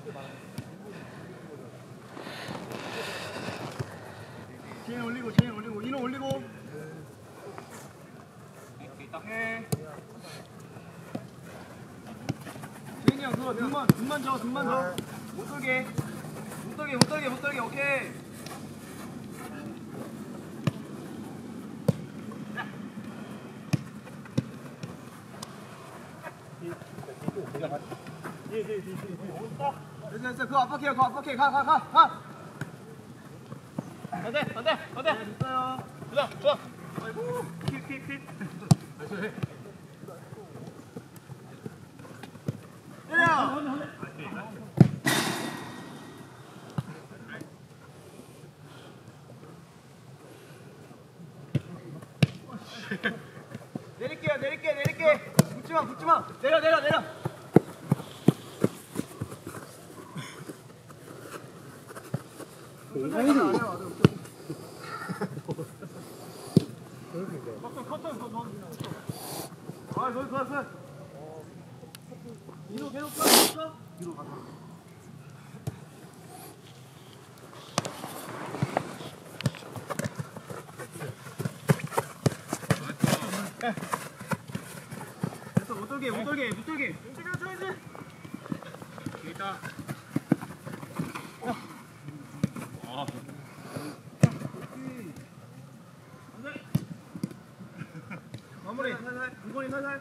체인 올리고 인호 올리고. 해. 체인이 형 그거 등만 줘. 못 돌게. 오케이. 됐어. 그거 압박해. 가. 안 돼. 됐어요. 좋아. 아이고. 킥. 내릴게. 붙지마. 내려. 컷. 이로 계속 쳐. 뒤로 가서. 됐어. 못 돌게. 쳐야지. 있다. 마무리. 이번이 살살.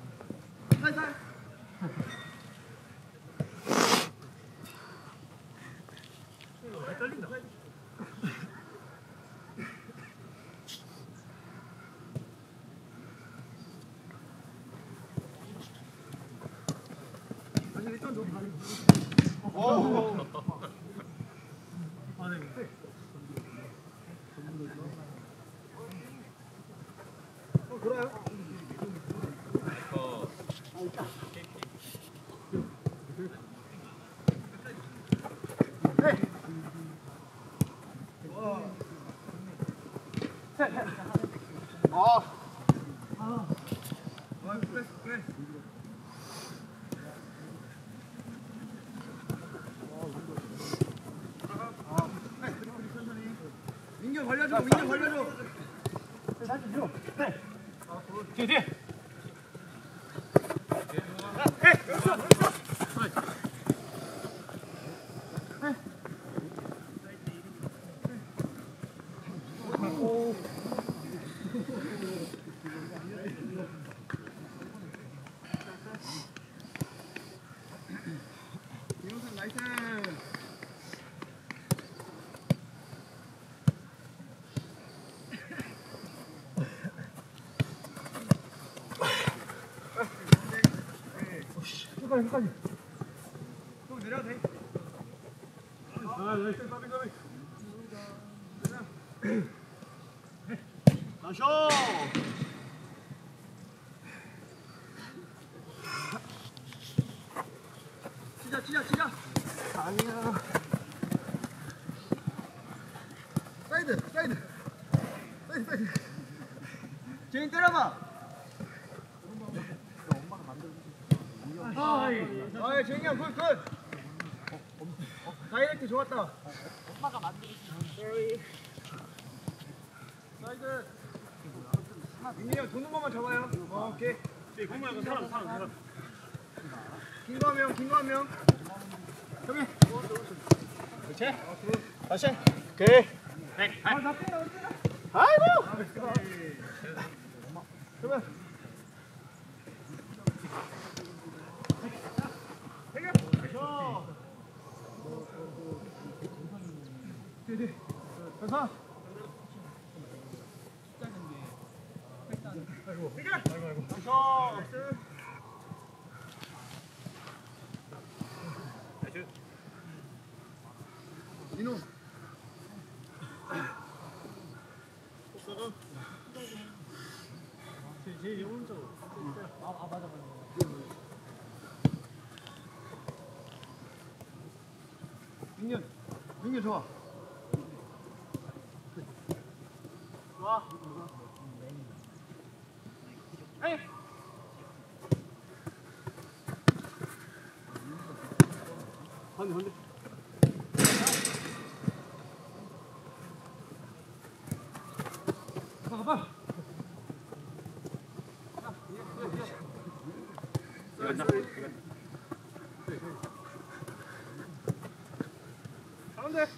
떨린다. 다시 일단 너 가는. 오. 아, 네. 돌아요? 그래. 민규 걸려줘. 다시 밀어. 뒤에. 이영선 나이스. 끝까지. 좀 내려도 돼. 나이스. 나이스. 치자. 아니야. 사이드. 제인 때려봐. 제인이 형 굿. 다이렉트 좋았다. 엄마가 만들어준. 사이드. 민민이 형 도는 것만 잡아요. 오케이. 공만 사람. 긴 거 한 명. 저기. 그렇지? 다시. 오케이. 아이고. 그러면. 가서. 아이고. 이놈. 제일 오른쪽. 맞아. 민규 좋아. 에이. 반대. 가봐. 가운데.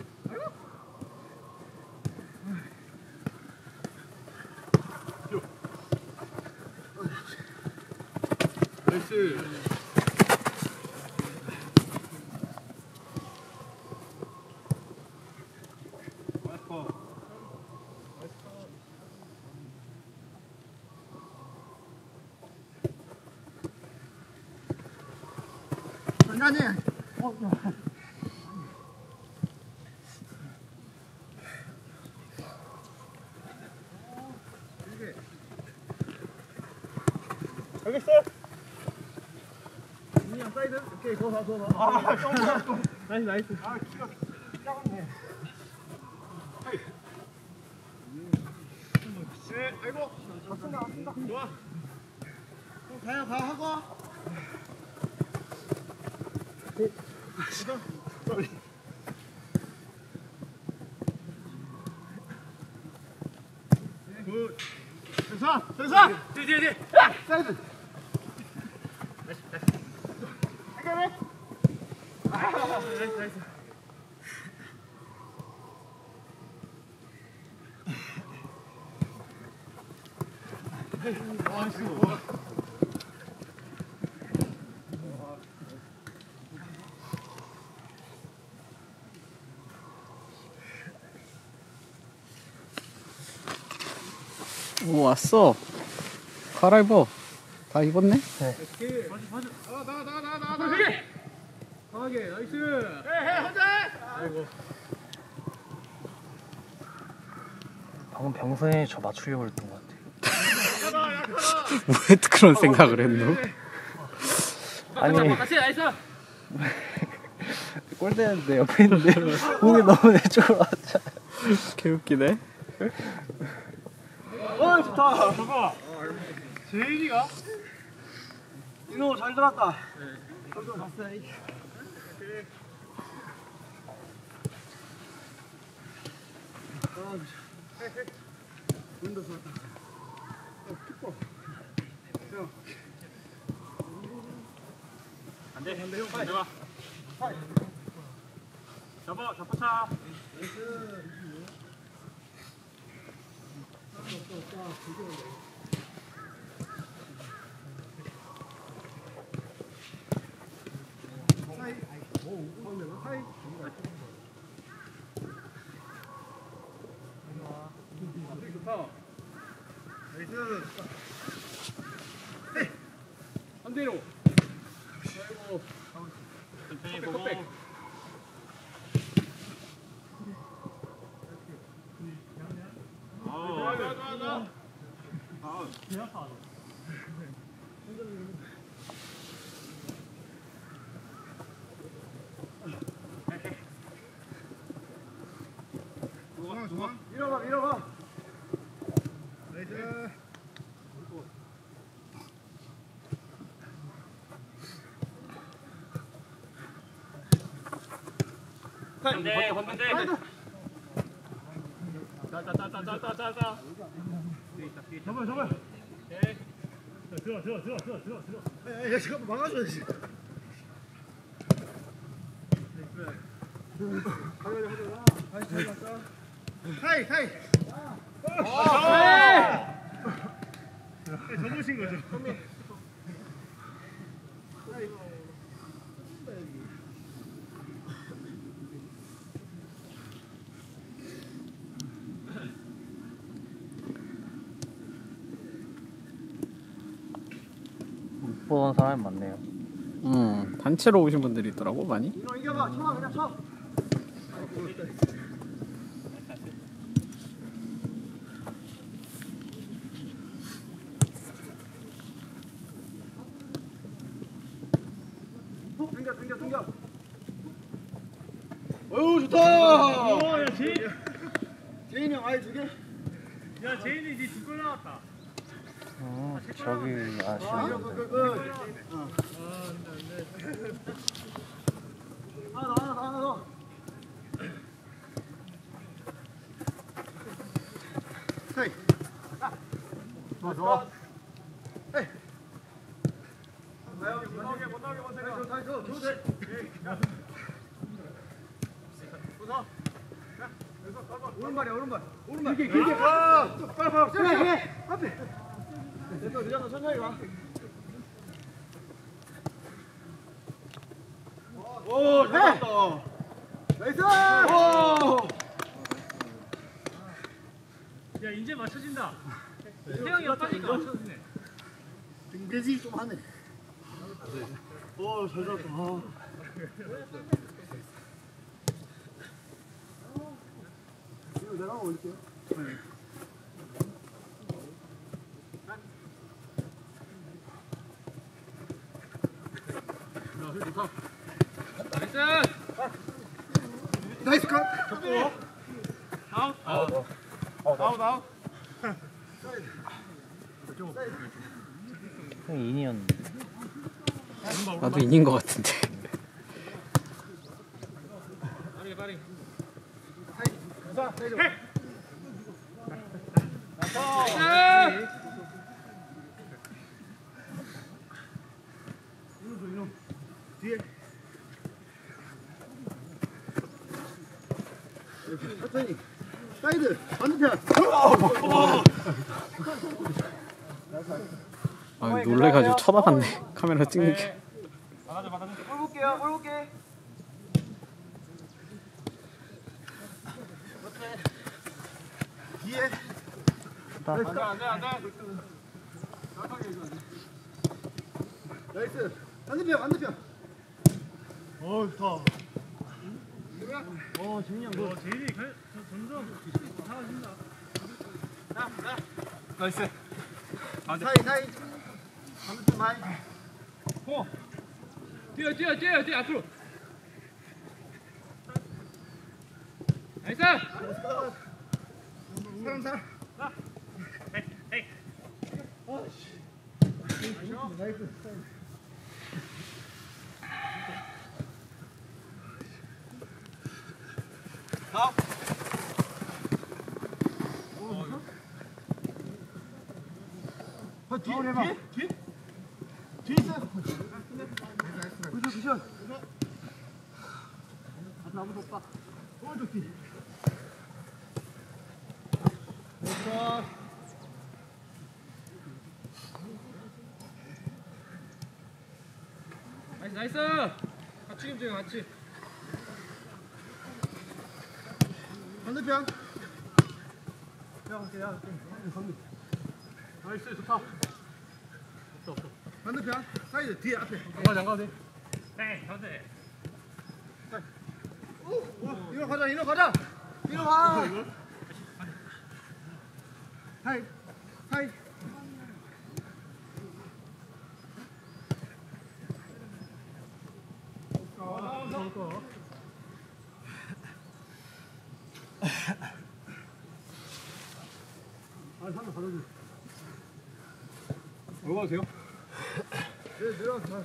나이스. 장난이. 알겠어. 민이야 사이드. 오케이 좋아. 좀. 나이스. 아 키가 작았네. 네, 아이고. 왔습니다. 좋아. 가요 가 하고. 굿. 됐어. 뒤. 사이드. 나이스. 오, 왔어. 갈아입어. 다 입었네? 나. 강하게. 나이스. 해 혼자. 아이고. 방금 병선이 저 맞추려고 했던 것 같아. 왜 그런 생각을 했노? 아니 같이 나이스. 골대였는데 옆에 있는데 공이 너무 내 쪽으로 왔잖아. 개웃기네. 좋다. 저거. 제인이가? 이노 잘 들었다. 저도 봤어. 윈도 좋았다. 키퍼. 안돼 형. 내가. 잡아차. 나이스. 반대로. 아이고. 천천히 보고. 좋아. 밀어봐. 나이스. 반대. 자. 잡아. 들어. 야 잠깐 막아줘야지. 하이. 접으신 거죠? 못 보는 사람이 많네요. 단체로 오신 분들이 있더라고, 많이. 이노 이겨봐. 쳐 그냥 쳐. 당겨. 어우 좋다. 오, 야 제인이 형 아예 2개. 야 제인이 니 2골 나왔다. 저기 아쉬운데. 좋아. 오른발이야 오른발. 오른발. 길게. 빨리. 앞에. 됐어 늦어서 천천히 가. 오 잘했다. 나이스. 오. 야 이제 맞춰진다. 태영이가 빠지니까 맞춰지네. 등대지 좀 하네. 오잘 잡았다. 이거 내가 한번 올릴게요. 나이스 컷. 아웃. 형 인이었는데. 나도 인인 것 같은데. 빠르게. 뒤에. 천천히. 사이드 반대편. 아, 놀래가지고 쳐다봤네. 카메라 찍는 게. 받아줘. 볼 볼게. 뒤에. 안돼. 나이스. 반대편. 좋다. 제인이 점점 잘하신다. 나이스. 사이. 반대편 많이. 뛰어 앞으로. 나이스. 사람. 나이스. 뒤에 있어. 그죠. 아무도 없다. 오른쪽 뒤. 나이스. 같이 움직여 같이. 반대편. 나이스 좋다. 반대편. 사이드 뒤에 앞에. 장가도 돼. 네, 가세. 이리 가자. 이리 가. 사이. 올라가도 돼요? 네, 내려가서.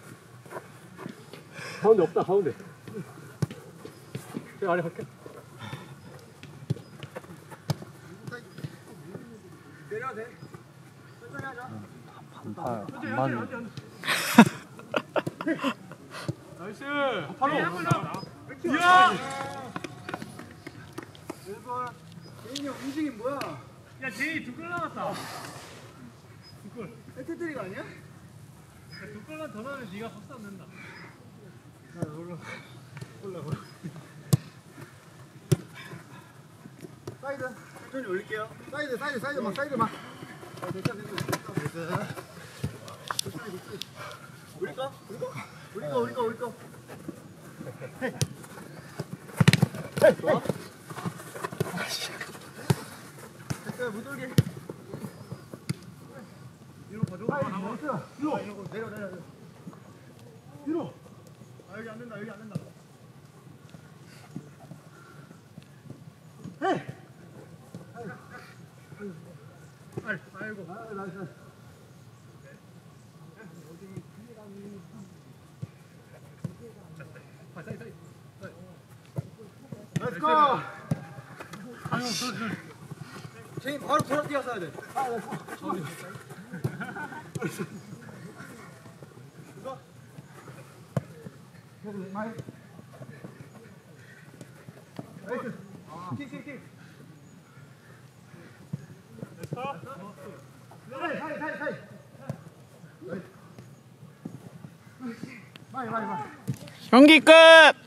가운데 없다 가운데. 제가 아래 갈게. 내려가도 돼. 천천히 하자. 반반. 나이스. 바로. 이야. 1번. 개인이 형 움직임 뭐야? 야 제이 2골 남았다. 2골. 해트트릭 아니야? 2골만 더 넣으면 네가 박수 안 낸다. 올라. 사이드. 천천히 올릴게요. 사이드 막. 됐어. 우리 거. 좋아. 됐어요, 무돌게. 뒤로 가져. 내려. 뒤로. 아 여기 안 된다. 헤이. 아이고. 나이스. 나이스 고! 제이 바로 돌아 뛰었어야 돼. 킥킥킥. 경기 끝!